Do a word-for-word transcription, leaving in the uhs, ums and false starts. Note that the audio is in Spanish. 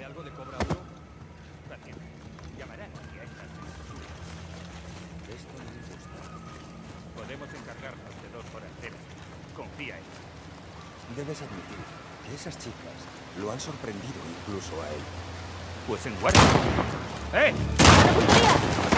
¿Sabe algo de Cobra uno? También. Llamarán aquí a estas basura. Esto no me gusta. Podemos encargarnos de dos forasteras. Confía en mí. Debes admitir que esas chicas lo han sorprendido incluso a él. Pues en guardia. ¡Eh! ¡La puntería!